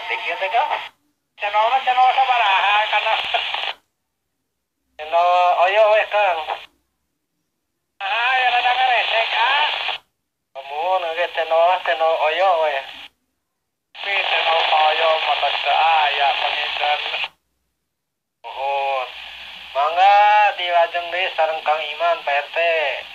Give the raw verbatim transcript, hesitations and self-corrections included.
petik gitu kan. Channel channel sabaraha karena channel oyo we Kang. Ah, ya rada ngaresek ah. Kamu nage channel channel oyo we. Tapi channel oyo mata aya panginten. Oh. Mangga dilajeng deui sareng Kang Iman P R T.